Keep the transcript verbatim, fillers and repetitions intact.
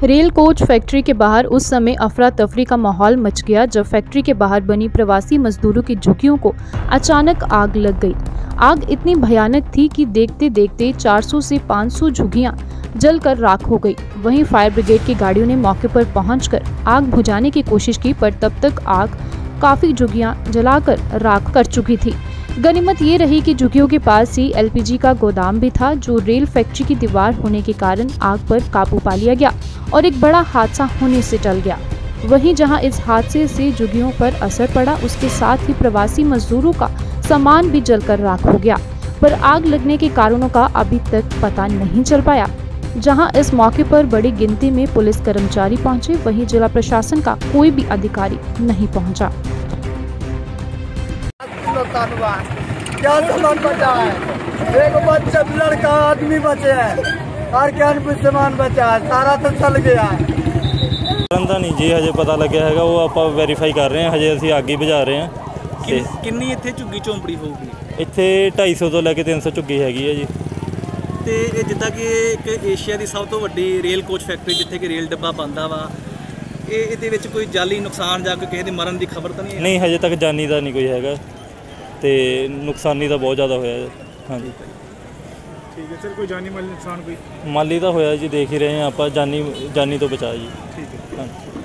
Rail coach factory के बाहर उस समय अफरा तफरी का माहौल मच गया जब फैक्ट्री के बाहर बनी प्रवासी मजदूरों की झुग्गियों को अचानक आग लग गई। आग इतनी भयानक थी कि देखते देखते चार सौ से पाँच सौ झुग्गियां जलकर राख हो गई। वहीं फायर ब्रिगेड की गाड़ियों ने मौके पर पहुंचकर आग बुझाने की कोशिश की, पर तब तक आग काफी झुग्गियां जलाकर राख कर चुकी थी। गनीमत ये रही कि झुग्गियों के पास ही एलपीजी का गोदाम भी था, जो रेल फैक्ट्री की दीवार होने के कारण आग पर काबू पा लिया गया और एक बड़ा हादसा होने से टल गया। वहीं जहां इस हादसे से झुग्गियों पर असर पड़ा, उसके साथ ही प्रवासी मजदूरों का सामान भी जलकर राख हो गया। पर आग लगने के कारणों का अभी तक पता नहीं चल पाया। जहां इस मौके पर बड़ी गिनती में पुलिस कर्मचारी पहुंचे, वहीं जिला प्रशासन का कोई भी अधिकारी नहीं पहुंचा। क्या सामान बचा है? एक बच्चा लड़का आदमी बचे है और क्या कुछ सामान बचा है, सारा तो चल गया है। ਦਾ ਨਹੀਂ ਜੀ ਹਜੇ ਪਤਾ ਲੱਗਿਆ ਹੈਗਾ, ਉਹ ਆਪਾਂ ਵੈਰੀਫਾਈ ਕਰ ਰਹੇ ਹਾਂ। ਹਜੇ ਅਸੀਂ ਅੱਗ ਹੀ ਬੁਝਾ ਰਹੇ ਹਾਂ। ਤੇ ਕਿੰਨੀ ਇੱਥੇ ਝੁੱਗੀ ਝੌਂਪੜੀ ਹੋਊਗੀ? ਇੱਥੇ ਢਾਈ ਸੌ ਤੋਂ ਲੈ ਕੇ ਤਿੰਨ ਸੌ ਝੁੱਗੀ ਹੈਗੀ ਹੈ ਜੀ। ਤੇ ਇਹ ਜਿੱਦਾਂ ਕਿ ਇੱਕ ਏਸ਼ੀਆ ਦੀ ਸਭ ਤੋਂ ਵੱਡੀ ਰੇਲ ਕੋਚ ਫੈਕਟਰੀ ਜਿੱਥੇ ਕਿ ਰੇਲ ਡੱਬਾ ਬਣਦਾ ਵਾ, ਇਹ ਇਹਦੇ ਵਿੱਚ ਕੋਈ ਜਾਨੀ ਨੁਕਸਾਨ ਜਾਂ ਕੋਈ ਕਿਸੇ ਦੇ ਮਰਨ ਦੀ ਖਬਰ ਤਾਂ ਨਹੀਂ ਹੈ? ਨਹੀਂ, ਹਜੇ ਤੱਕ ਜਾਨੀ ਦਾ ਨਹੀਂ ਕੋਈ ਹੈਗਾ ਤੇ ਨੁਕਸਾਨੀ ਤਾਂ ਬਹੁਤ ਜ਼ਿਆਦਾ ਹੋਇਆ। ਹਾਂਜੀ ठीक है सर, कोई जानी माली नुकसान कोई? माली तो होया जी, देख ही रहे हैं आप, जानी जानी तो बचा जी। ठीक है। हाँ।